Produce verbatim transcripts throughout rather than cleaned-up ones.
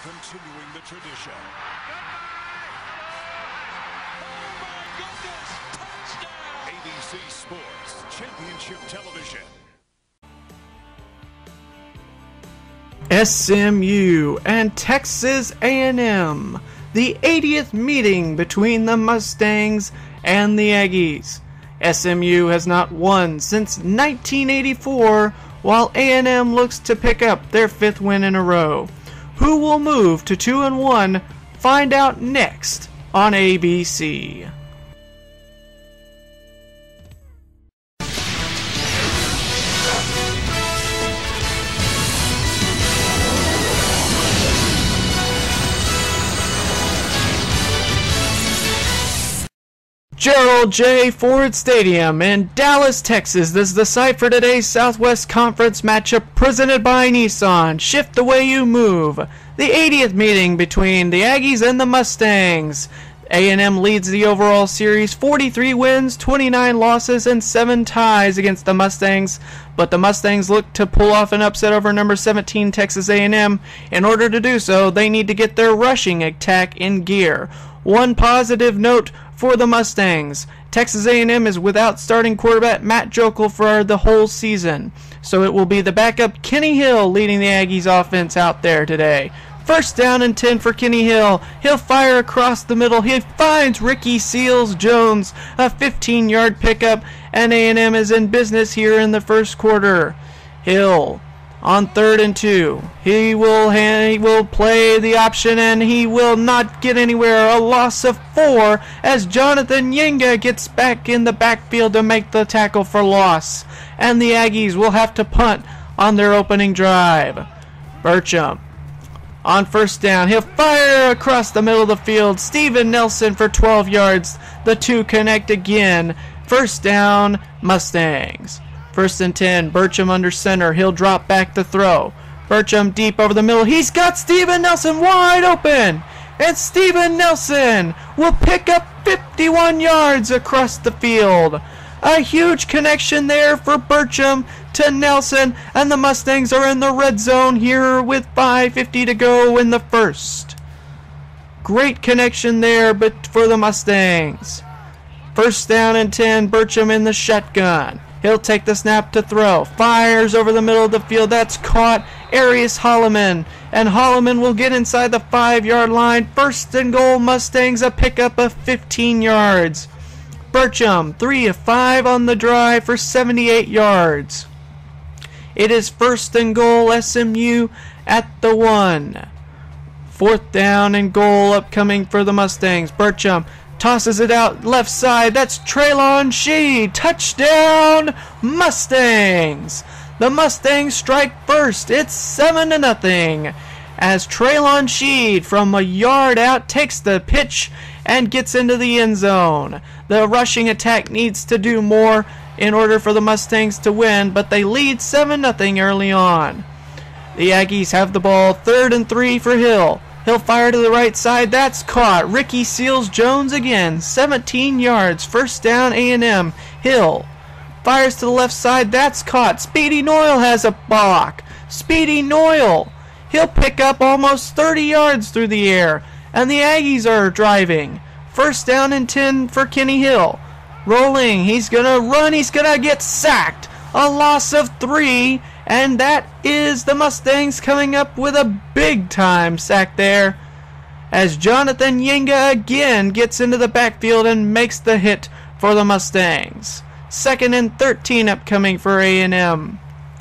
continuing the tradition. Oh my goodness! Touchdown! A B C Sports Championship Television. S M U and Texas A and M, the eightieth meeting between the Mustangs and the Aggies. S M U has not won since nineteen eighty-four, while A and M looks to pick up their fifth win in a row. Who will move to two and one? Find out next on A B C. Gerald J. Ford Stadium in Dallas, Texas. This is the site for today's Southwest Conference matchup presented by Nissan. Shift the way you move. The eightieth meeting between the Aggies and the Mustangs. A and M leads the overall series, forty-three wins, twenty-nine losses, and seven ties against the Mustangs. But the Mustangs look to pull off an upset over number seventeen Texas A and M. In order to do so, they need to get their rushing attack in gear. One positive note for the Mustangs: Texas A and M is without starting quarterback Matt Jokel for the whole season, so it will be the backup Kenny Hill leading the Aggies offense out there today. First down and ten for Kenny Hill. He'll fire across the middle. He finds Ricky Seals-Jones, a fifteen-yard pickup, and A and M is in business here in the first quarter. Hill on third and two. He will hand, he will play the option, and he will not get anywhere. A loss of four as Jonathan Yenga gets back in the backfield to make the tackle for loss. And the Aggies will have to punt on their opening drive. Burcham on first down. He'll fire across the middle of the field. Steven Nelson for twelve yards. The two connect again. First down, Mustangs. First and ten, Burcham under center. He'll drop back to throw. Burcham deep over the middle. He's got Steven Nelson wide open. And Steven Nelson will pick up fifty-one yards across the field. A huge connection there for Burcham to Nelson. And the Mustangs are in the red zone here with five fifty to go in the first. Great connection there but for the Mustangs. First down and ten, Burcham in the shotgun. He'll take the snap to throw. Fires over the middle of the field. That's caught. Arius Holloman. And Holloman will get inside the five-yard line. First and goal, Mustangs, a pickup of fifteen yards. Burcham, three of five on the drive for seventy-eight yards. It is first and goal, S M U at the one. Fourth down and goal upcoming for the Mustangs. Burcham tosses it out left side. That's Traylon Sheed. Touchdown, Mustangs. The Mustangs strike first. It's seven to nothing as Traylon Sheed from a yard out takes the pitch and gets into the end zone. The rushing attack needs to do more in order for the Mustangs to win, but they lead seven nothing early on. The Aggies have the ball. Third and three for Hill. He'll fire to the right side. That's caught. Ricky Seals-Jones again. seventeen yards. First down, A and M. Hill fires to the left side. That's caught. Speedy Noyle has a block. Speedy Noyle. He'll pick up almost thirty yards through the air. And the Aggies are driving. First down and ten for Kenny Hill. Rolling. He's going to run. He's going to get sacked. A loss of three. And that is the Mustangs coming up with a big-time sack there as Jonathan Yenga again gets into the backfield and makes the hit for the Mustangs. Second and thirteen upcoming for A and M.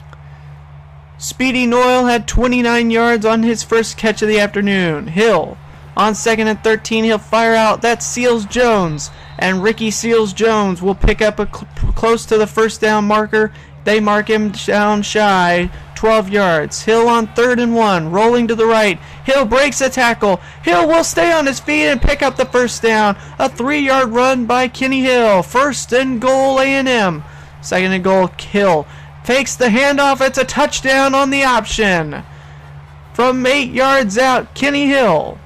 Speedy Noyle had twenty-nine yards on his first catch of the afternoon. Hill on second and thirteen. He'll fire out. That's Seals-Jones. And Ricky Seals-Jones will pick up a cl- close to the first down marker. They mark him down shy, twelve yards. Hill on third and one, rolling to the right. Hill breaks a tackle. Hill will stay on his feet and pick up the first down. A three-yard run by Kenny Hill. First and goal, A and M. Second and goal, Hill fakes the handoff. It's a touchdown on the option. From eight yards out, Kenny Hill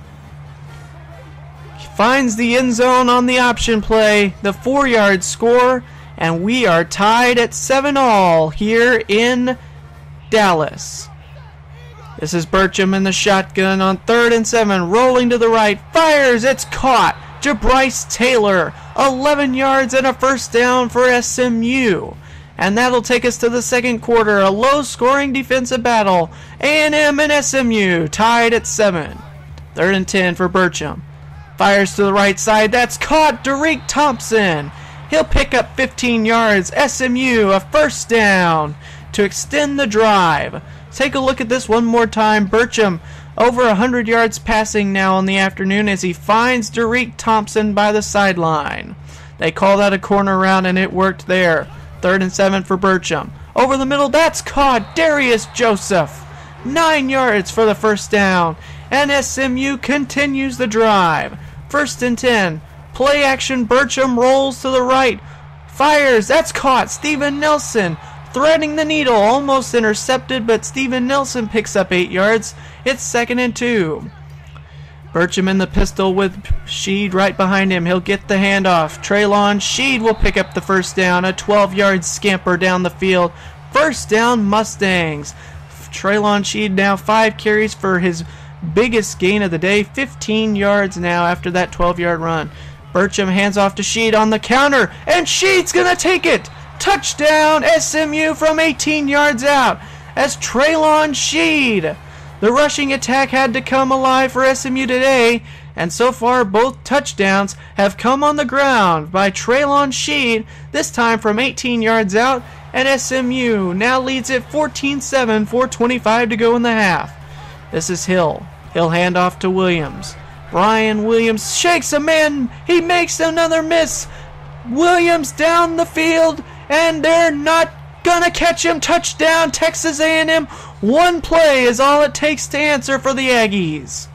finds the end zone on the option play. The four-yard score. And we are tied at seven all here in Dallas. This is Burcham in the shotgun on third and seven, rolling to the right, fires, it's caught. Jabryce Taylor, eleven yards and a first down for S M U. And that'll take us to the second quarter, a low-scoring defensive battle. A and M and S M U tied at seven. Third and ten for Burcham. Fires to the right side, that's caught. Derek Thompson. He'll pick up fifteen yards. S M U a first down to extend the drive. Take a look at this one more time. Burcham over one hundred yards passing now in the afternoon as he finds Derek Thompson by the sideline. They call that a corner route and it worked there. Third and seven for Burcham. Over the middle, that's caught. Darius Joseph. Nine yards for the first down. And S M U continues the drive. First and ten. Play action. Burcham rolls to the right. Fires. That's caught. Steven Nelson threading the needle. Almost intercepted, but Steven Nelson picks up eight yards. It's second and two. Burcham in the pistol with Sheed right behind him. He'll get the handoff. Traylon Sheed will pick up the first down. A twelve-yard scamper down the field. First down, Mustangs. Traylon Sheed now five carries for his biggest gain of the day. fifteen yards now after that twelve-yard run. Burcham hands off to Sheed on the counter, and Sheed's going to take it. Touchdown, S M U from eighteen yards out as Traylon Sheed. The rushing attack had to come alive for S M U today, and so far both touchdowns have come on the ground by Traylon Sheed, this time from eighteen yards out, and S M U now leads it fourteen seven, four twenty-five to go in the half. This is Hill. Hill hand off to Williams. Brian Williams shakes a man. He makes another miss. Williams down the field, and they're not gonna catch him. Touchdown, Texas A and M. One play is all it takes to answer for the Aggies.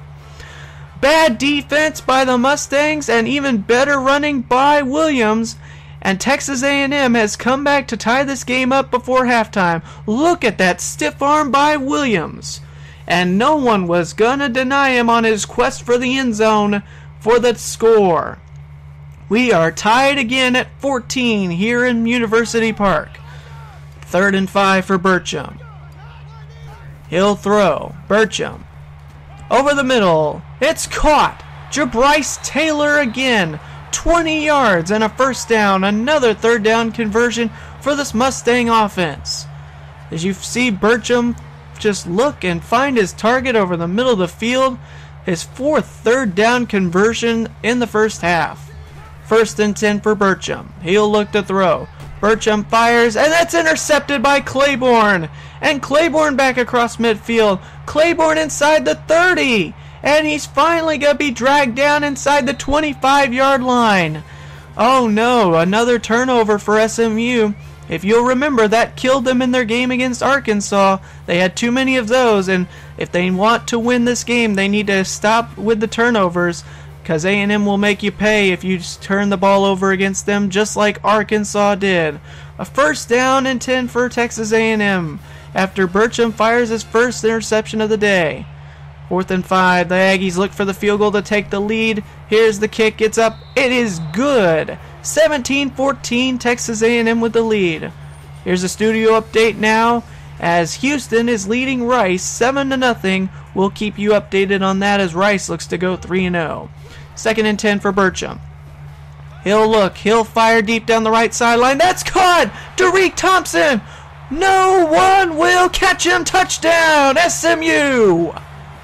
Bad defense by the Mustangs and even better running by Williams, and Texas A and M has come back to tie this game up before halftime. Look at that stiff arm by Williams, and no one was gonna deny him on his quest for the end zone for the score. We are tied again at fourteen here in University Park. Third and five for Burcham. He'll throw. Burcham. Over the middle. It's caught. Jabryce Taylor again. twenty yards and a first down. Another third down conversion for this Mustang offense. As you see Burcham just look and find his target over the middle of the field. His fourth third down conversion in the first half. First and ten for Burcham. He'll look to throw. Burcham fires, and that's intercepted by Claiborne. And Claiborne back across midfield. Claiborne inside the thirty. And he's finally going to be dragged down inside the twenty-five-yard line. Oh no, another turnover for S M U. If you'll remember, that killed them in their game against Arkansas. They had too many of those, and if they want to win this game, they need to stop with the turnovers, because A and M will make you pay if you just turn the ball over against them, just like Arkansas did. A first down and ten for Texas A and M after Burcham fires his first interception of the day. Fourth and five. The Aggies look for the field goal to take the lead. Here's the kick. It's up. It is good. seventeen fourteen, Texas A and M with the lead. Here's a studio update now as Houston is leading Rice seven to nothing. We'll keep you updated on that as Rice looks to go three and oh. Second and ten for Burcham. He'll look. He'll fire deep down the right sideline. That's caught. Derek Thompson. No one will catch him. Touchdown, S M U.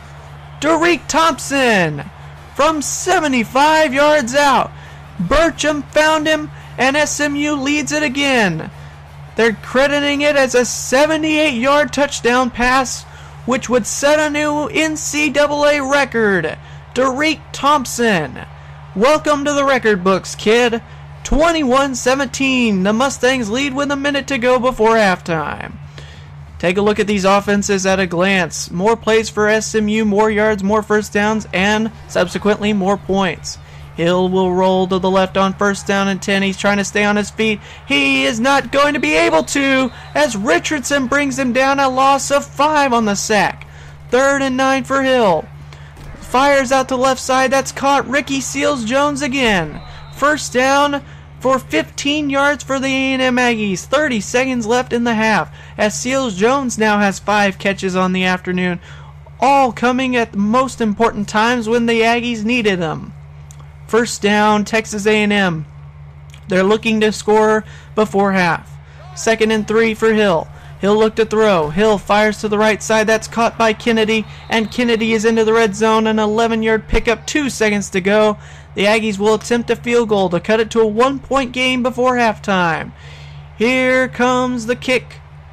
Derek Thompson from seventy-five yards out. Burcham found him, and S M U leads it again. They're crediting it as a seventy-eight-yard touchdown pass, which would set a new N C double A record. Derek Thompson, welcome to the record books, kid. twenty-one seventeen, the Mustangs lead with a minute to go before halftime. Take a look at these offenses at a glance. More plays for S M U, more yards, more first downs, and subsequently more points. Hill will roll to the left on first down and ten. He's trying to stay on his feet. He is not going to be able to as Richardson brings him down, a loss of five on the sack. Third and nine for Hill. Fires out to left side. That's caught. Ricky Seals-Jones again. First down for fifteen yards for the A and M Aggies. thirty seconds left in the half as Seals-Jones now has five catches on the afternoon. all coming at the most important times when the Aggies needed them. First down, Texas A and M. They're looking to score before half. Second and three for Hill. Hill looked to throw. Hill fires to the right side. That's caught by Kennedy, and Kennedy is into the red zone. An eleven-yard pickup, two seconds to go. The Aggies will attempt a field goal to cut it to a one-point game before halftime. Here comes the kick.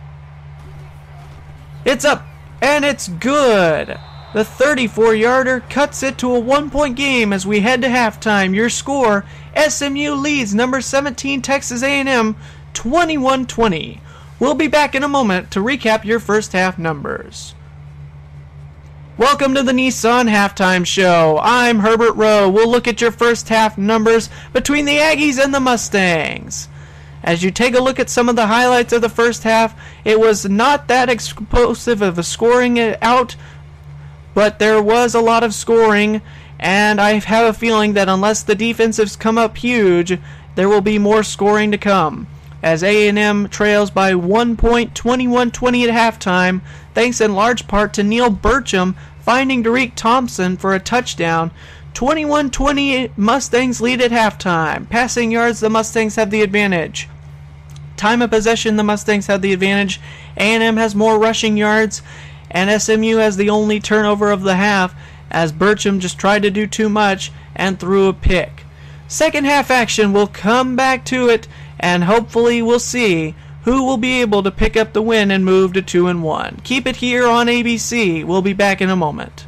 It's up, and it's good. The thirty-four-yarder cuts it to a one-point game as we head to halftime. Your score, S M U leads number seventeen Texas A and M twenty-one twenty. We'll be back in a moment to recap your first half numbers. Welcome to the Nissan Halftime Show. I'm Herbert Rowe. We'll look at your first half numbers between the Aggies and the Mustangs. As you take a look at some of the highlights of the first half, it was not that explosive of a scoring out, but there was a lot of scoring, and I have a feeling that unless the defensives come up huge, there will be more scoring to come. As A and M trails by one point, twenty-one twenty at halftime, thanks in large part to Neil Burcham finding Derek Thompson for a touchdown. twenty-one twenty Mustangs lead at halftime. Passing yards, the Mustangs have the advantage. Time of possession, the Mustangs have the advantage. A and M has more rushing yards, and S M U has the only turnover of the half, as Burcham just tried to do too much and threw a pick. Second half action, we'll come back to it, and hopefully we'll see who will be able to pick up the win and move to two and one. Keep it here on A B C. We'll be back in a moment.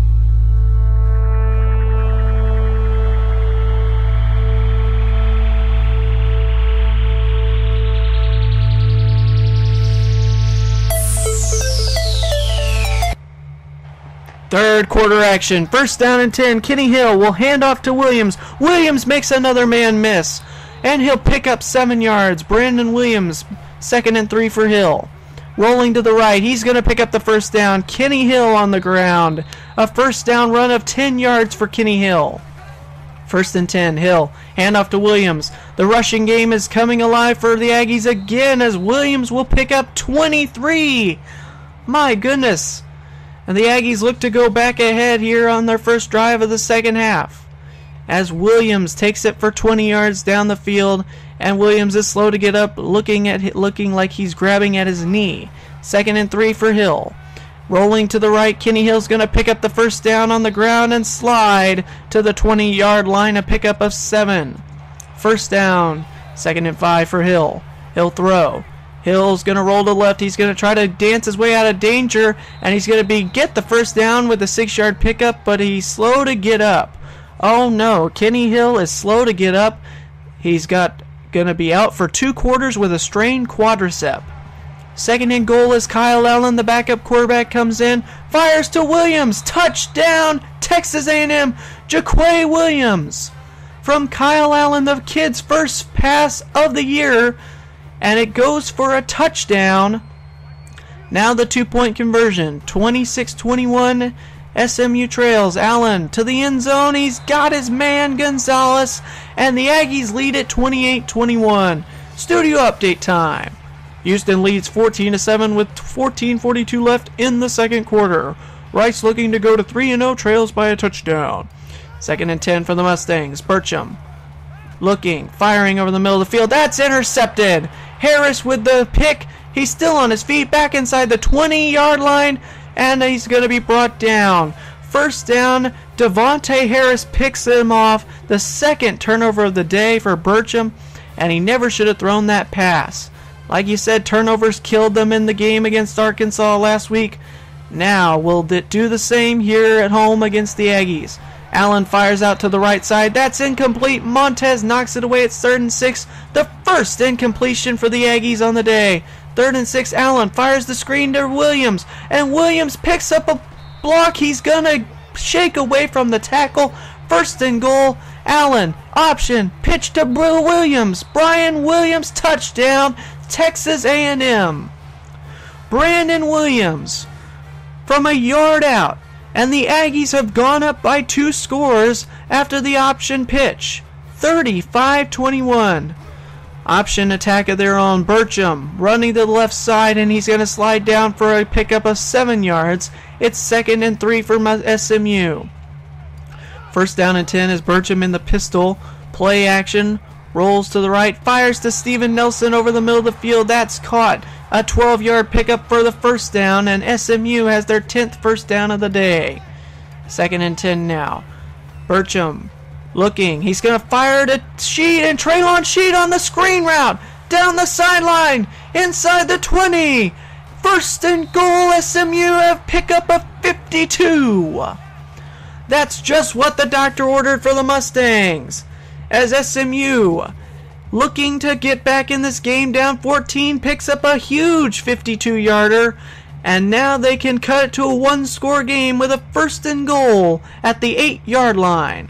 Third quarter action. First down and ten. Kenny Hill will hand off to Williams. Williams makes another man miss, and he'll pick up seven yards. Brandon Williams, second and three for Hill. Rolling to the right, he's going to pick up the first down. Kenny Hill on the ground. A first down run of ten yards for Kenny Hill. First and ten, Hill. Handoff to Williams. The rushing game is coming alive for the Aggies again as Williams will pick up twenty-three. My goodness. And the Aggies look to go back ahead here on their first drive of the second half, as Williams takes it for twenty yards down the field, and Williams is slow to get up, looking at looking like he's grabbing at his knee. Second and three for Hill. Rolling to the right, Kenny Hill's going to pick up the first down on the ground and slide to the twenty-yard line, a pickup of seven. First down, second and five for Hill. He'll throw. Hill's going to roll to the left. He's going to try to dance his way out of danger, and he's going to be get the first down with a six-yard pickup, but he's slow to get up. Oh no, Kenny Hill is slow to get up. He's got going to be out for two quarters with a strained quadricep. Second and goal as Kyle Allen, the backup quarterback, comes in, fires to Williams. Touchdown, Texas A and M. Jaquay Williams from Kyle Allen, the kid's first pass of the year, and it goes for a touchdown. Now the two-point conversion, twenty-six twenty-one. S M U trails. Allen to the end zone. He's got his man Gonzalez, and the Aggies lead at twenty-eight twenty-one. Studio update time. Houston leads fourteen to seven with fourteen forty-two left in the second quarter. Rice looking to go to three and oh, trails by a touchdown. Second and ten for the Mustangs. Burcham looking, firing over the middle of the field. That's intercepted. Harris with the pick. He's still on his feet, back inside the twenty-yard line, and he's going to be brought down. First down, Devontae Harris picks him off. The second turnover of the day for Burcham, and he never should have thrown that pass. Like you said, turnovers killed them in the game against Arkansas last week. Now, will it do the same here at home against the Aggies? Allen fires out to the right side. That's incomplete. Montez knocks it away. It's third and six. The first incompletion for the Aggies on the day. Third and six. Allen fires the screen to Williams, and Williams picks up a block. He's going to shake away from the tackle. First and goal. Allen, option, pitch to Williams. Brian Williams, touchdown, Texas A and M. Brandon Williams from a yard out. And the Aggies have gone up by two scores after the option pitch. thirty-five twenty-one. Option attack of their own. Burcham running to the left side, and he's going to slide down for a pickup of seven yards. It's second and three for S M U. First down and ten is Burcham in the pistol. Play action. Rolls to the right. Fires to Steven Nelson over the middle of the field. That's caught. A twelve-yard pickup for the first down, and S M U has their tenth first down of the day. Second and ten now. Burcham looking. He's going to fire to Sheed, and Traylon Sheed on the screen route. Down the sideline. Inside the twenty. First and goal. S M U have pickup of fifty-two. That's just what the doctor ordered for the Mustangs. As S M U, looking to get back in this game, down fourteen, picks up a huge fifty-two-yarder. And now they can cut it to a one-score game with a first and goal at the eight-yard line.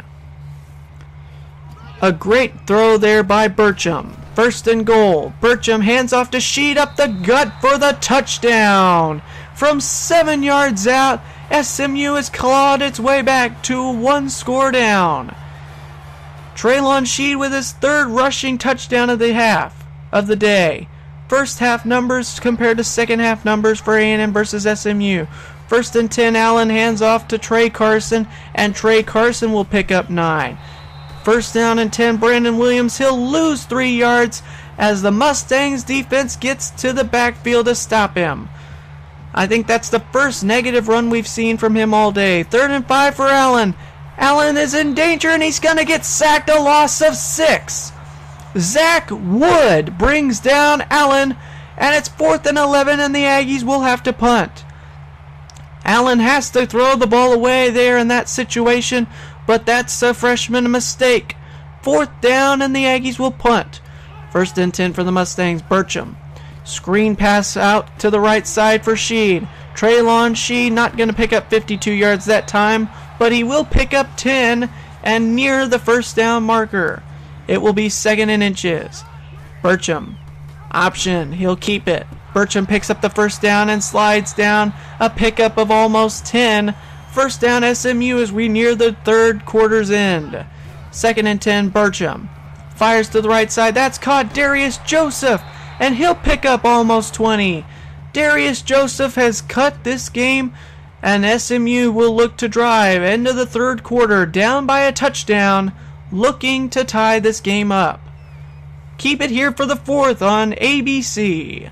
A great throw there by Burcham. First and goal. Burcham hands off to Sheed up the gut for the touchdown. From seven yards out, S M U has clawed its way back to a one-score down. Traylon Sheed with his third rushing touchdown of the half of the day. First half numbers compared to second half numbers for A and M versus S M U. First and ten, Allen hands off to Trey Carson, and Trey Carson will pick up nine. First down and ten, Brandon Williams. He'll lose three yards as the Mustangs defense gets to the backfield to stop him. I think that's the first negative run we've seen from him all day. Third and five for Allen. Allen is in danger, and he's going to get sacked, a loss of six. Zach Wood brings down Allen, and it's fourth and eleven, and the Aggies will have to punt. Allen has to throw the ball away there in that situation, but that's a freshman mistake. Fourth down, and the Aggies will punt. First and ten for the Mustangs. Burcham. Screen pass out to the right side for Sheed. Traylon Sheed not going to pick up fifty-two yards that time, but he will pick up ten and near the first down marker. It will be second and inches. Burcham. Option. He'll keep it. Burcham picks up the first down and slides down a pickup of almost ten. First down S M U as we near the third quarter's end. Second and ten, Burcham. Fires to the right side. That's caught. Darius Joseph. And he'll pick up almost twenty. Darius Joseph has cut this game, and S M U will look to drive into the third quarter down by a touchdown, looking to tie this game up. Keep it here for the fourth on A B C.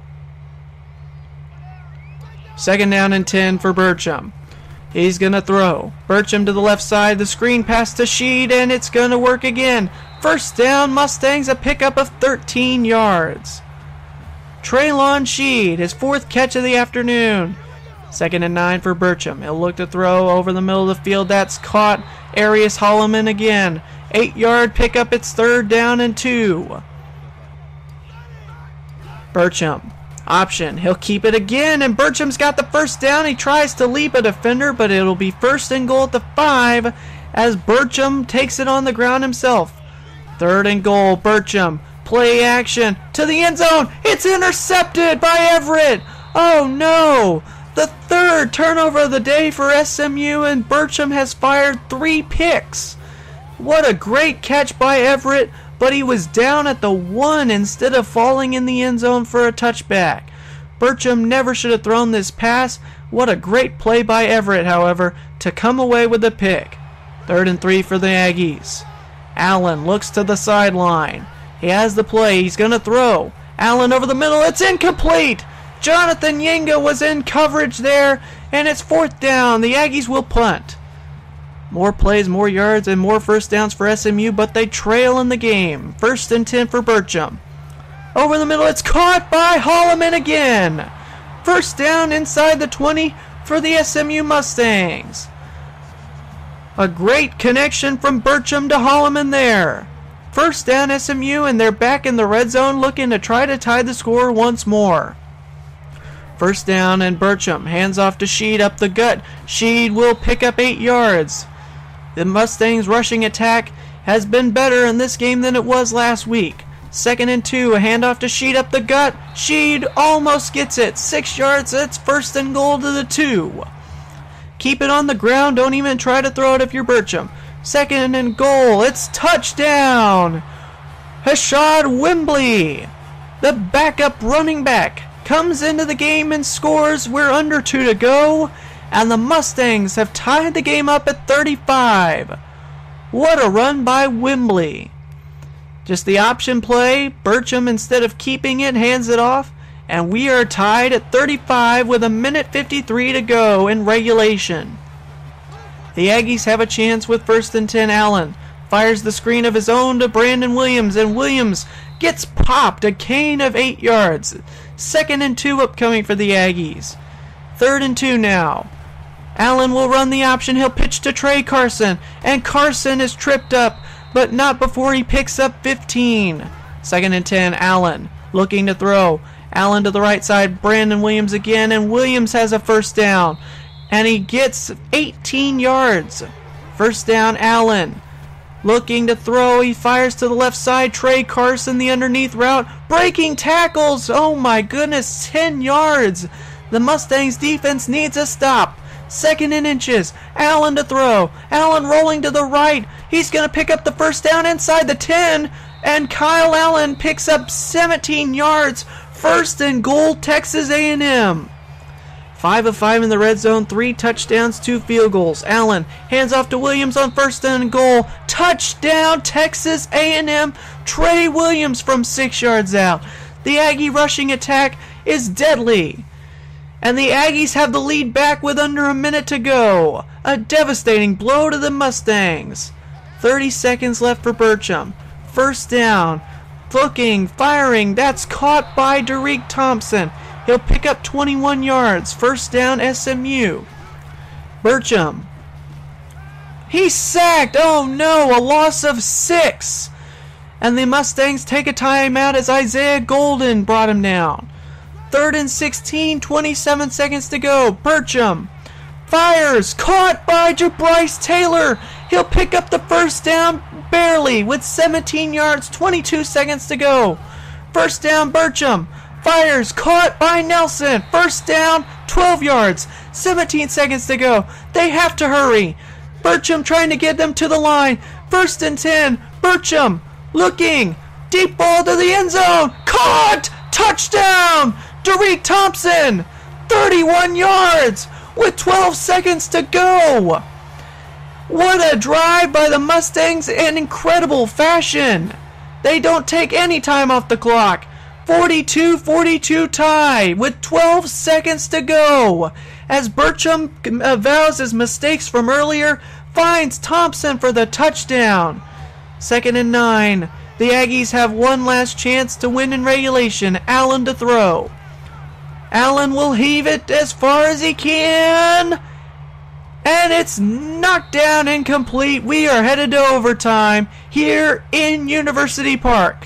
Second down and ten for Burcham. He's going to throw. Burcham to the left side. The screen pass to Sheed, and it's going to work again. First down, Mustangs, a pickup of thirteen yards. Traylon Sheed, his fourth catch of the afternoon. Second and nine for Burcham. He'll look to throw over the middle of the field. That's caught. Arius Holloman again. Eight-yard pickup. It's third down and two. Burcham. Option. He'll keep it again, and Burcham's got the first down. He tries to leap a defender, but it'll be first and goal at the five as Burcham takes it on the ground himself. Third and goal. Burcham. Play action to the end zone. It's intercepted by Everett. Oh no! The third turnover of the day for S M U, and Burcham has fired three picks. What a great catch by Everett, but he was down at the one instead of falling in the end zone for a touchback. Burcham never should have thrown this pass. What a great play by Everett, however, to come away with the pick. Third and three for the Aggies. Allen looks to the sideline. He has the play. He's going to throw. Allen over the middle. It's incomplete. Jonathan Yenga was in coverage there, and it's fourth down. The Aggies will punt. More plays, more yards, and more first downs for S M U, but they trail in the game. First and ten for Burcham. Over the middle. It's caught by Holloman again. First down inside the twenty for the S M U Mustangs. A great connection from Burcham to Holloman there. First down S M U, and they're back in the red zone looking to try to tie the score once more. First down, and Burcham hands off to Sheed up the gut. Sheed will pick up eight yards. The Mustangs' rushing attack has been better in this game than it was last week. Second and two, a handoff to Sheed up the gut. Sheed almost gets it. Six yards, it's first and goal to the two. Keep it on the ground. Don't even try to throw it if you're Burcham. Second and goal. It's touchdown. Rashad Wembley, the backup running back, comes into the game and scores. We're under two to go, and the Mustangs have tied the game up at thirty-five. What a run by Wembley. Just the option play. Burcham, instead of keeping it, hands it off, and we are tied at thirty-five with a minute fifty-three to go in regulation. The Aggies have a chance with first and ten. Allen fires the screen of his own to Brandon Williams, and Williams gets popped, a gain of eight yards. Second and two upcoming for the Aggies. Third and two now. Allen will run the option. He'll pitch to Trey Carson, and Carson is tripped up, but not before he picks up fifteen. Second and ten. Allen looking to throw. Allen to the right side. Brandon Williams again, and Williams has a first down, and he gets eighteen yards. First down. Allen looking to throw. He fires to the left side. Trey Carson, the underneath route, breaking tackles. Oh my goodness, ten yards. The Mustangs defense needs a stop. Second and inches. Allen to throw. Allen rolling to the right. He's going to pick up the first down inside the ten, and Kyle Allen picks up seventeen yards. First and goal, Texas A and M. Five of five in the red zone, three touchdowns, two field goals. Allen hands off to Williams on first and goal. Touchdown, Texas A and M. Trey Williams from six yards out. The Aggie rushing attack is deadly, and the Aggies have the lead back with under a minute to go. A devastating blow to the Mustangs. thirty seconds left for Burcham. First down. Looking, firing. That's caught by Derek Thompson. He'll pick up twenty-one yards. First down, S M U. Burcham. He's sacked. Oh no, a loss of six. And the Mustangs take a timeout as Isaiah Golden brought him down. Third and sixteen, twenty-seven seconds to go. Burcham fires. Caught by Jabryce Taylor. He'll pick up the first down barely with seventeen yards, twenty-two seconds to go. First down, Burcham. Fires, caught by Nelson. First down, twelve yards, seventeen seconds to go. They have to hurry. Burcham trying to get them to the line. First and ten. Burcham looking. Deep ball to the end zone. Caught! Touchdown! Derek Thompson! thirty-one yards with twelve seconds to go. What a drive by the Mustangs in incredible fashion. They don't take any time off the clock. forty-two forty-two tie with twelve seconds to go as Burcham avows his mistakes from earlier, finds Thompson for the touchdown. Second and nine. The Aggies have one last chance to win in regulation. Allen to throw. Allen will heave it as far as he can, and it's knocked down, incomplete. We are headed to overtime here in University Park.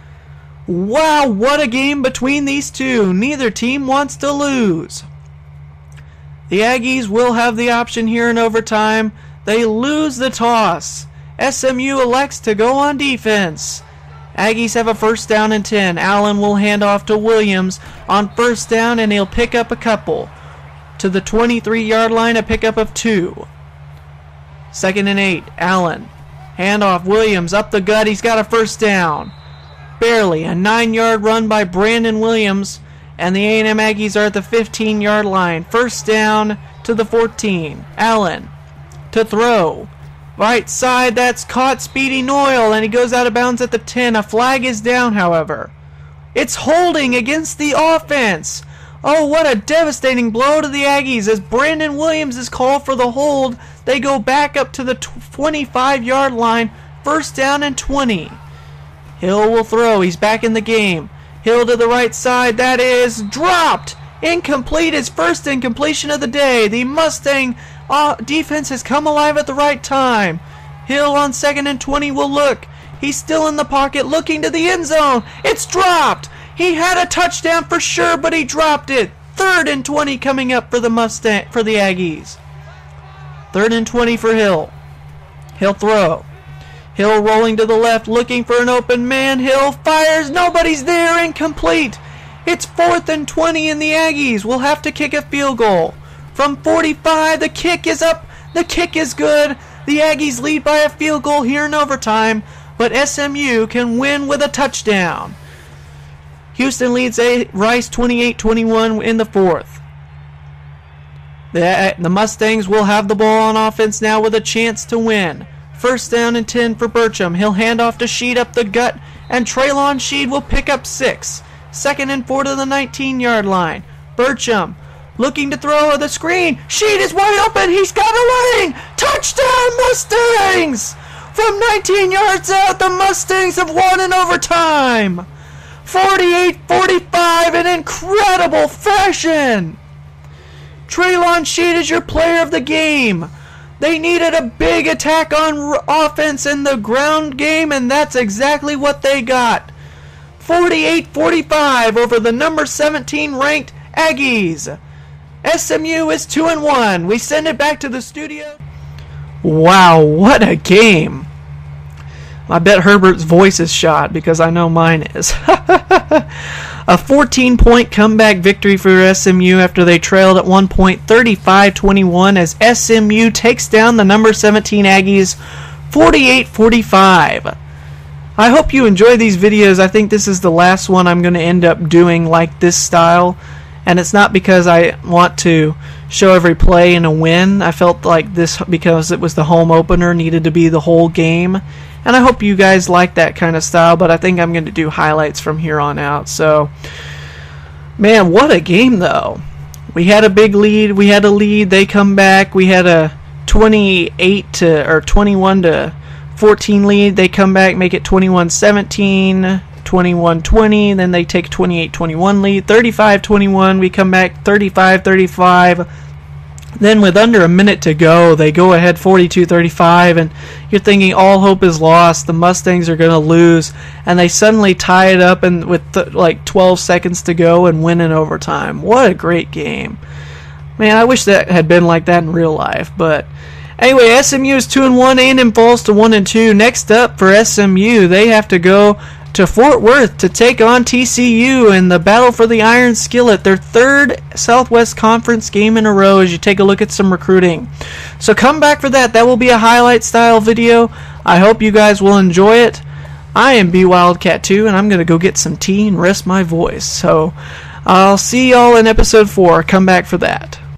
Wow, what a game between these two. Neither team wants to lose. The Aggies will have the option here in overtime. They lose the toss. S M U elects to go on defense. Aggies have a first down and ten. Allen will hand off to Williams on first down, and he'll pick up a couple. To the twenty-three yard line, a pickup of two. Second and eight. Allen. Hand off. Williams up the gut. He's got a first down. Barely. A nine yard run by Brandon Williams, and the A and M Aggies are at the fifteen yard line. First down to the fourteen. Allen to throw. Right side, that's caught. Speedy Noyle, and he goes out of bounds at the ten. A flag is down, however. It's holding against the offense. Oh, what a devastating blow to the Aggies as Brandon Williams is called for the hold. They go back up to the twenty-five yard line. First down and twenty. Hill will throw. He's back in the game. Hill to the right side. That is dropped. Incomplete. His first incompletion of the day. The Mustang uh, defense has come alive at the right time. Hill on second and twenty will look. He's still in the pocket looking to the end zone. It's dropped. He had a touchdown for sure, but he dropped it. Third and twenty coming up for the Mustang for the Aggies. Third and twenty for Hill. He'll throw. Hill rolling to the left, looking for an open man. Hill fires. Nobody's there. Incomplete. It's fourth and twenty, and the Aggies will have to kick a field goal. From forty-five, the kick is up. The kick is good. The Aggies lead by a field goal here in overtime. but S M U can win with a touchdown. Houston leads a Rice twenty-eight twenty-one in the fourth. The, the Mustangs will have the ball on offense now with a chance to win. First down and ten for Burcham. He'll hand off to Sheed up the gut, and Traylon Sheed will pick up six. Second and four to the nineteen-yard line. Burcham looking to throw the screen. Sheed is wide open. He's got a lane. Touchdown Mustangs! From nineteen yards out, the Mustangs have won in overtime. forty-eight forty-five in incredible fashion. Traylon Sheed is your player of the game. They needed a big attack on r- offense in the ground game, and that's exactly what they got. forty-eight forty-five over the number seventeen ranked Aggies. S M U is two and one. We send it back to the studio. Wow, what a game. I bet Herbert's voice is shot because I know mine is. A fourteen-point comeback victory for S M U after they trailed at one point thirty-five twenty-one as S M U takes down the number seventeen Aggies forty-eight forty-five. I hope you enjoy these videos. I think this is the last one I'm going to end up doing like this style. And it's not because I want to show every play and a win. I felt like this, because it was the home opener, needed to be the whole game. And I hope you guys like that kind of style, but I think I'm going to do highlights from here on out. So, man, what a game, though. We had a big lead. We had a lead. They come back. We had a twenty-eight to or twenty-one to fourteen lead. They come back, make it twenty-one seventeen, twenty-one twenty. Then they take twenty-eight twenty-one lead. thirty-five twenty-one. We come back thirty-five thirty-five. Then with under a minute to go, they go ahead forty-two thirty-five, and you're thinking all hope is lost. The Mustangs are going to lose, and they suddenly tie it up and with th- like twelve seconds to go and win in overtime. What a great game. Man, I wish that had been like that in real life. But anyway, S M U is two and one, A and M falls to one and two. Next up for S M U, they have to go to Fort Worth to take on T C U in the battle for the Iron Skillet, their third Southwest Conference game in a row as you take a look at some recruiting. So come back for that. That will be a highlight style video. I hope you guys will enjoy it. I am B Wildcat two, and I'm going to go get some tea and rest my voice. So I'll see y'all in episode four. Come back for that.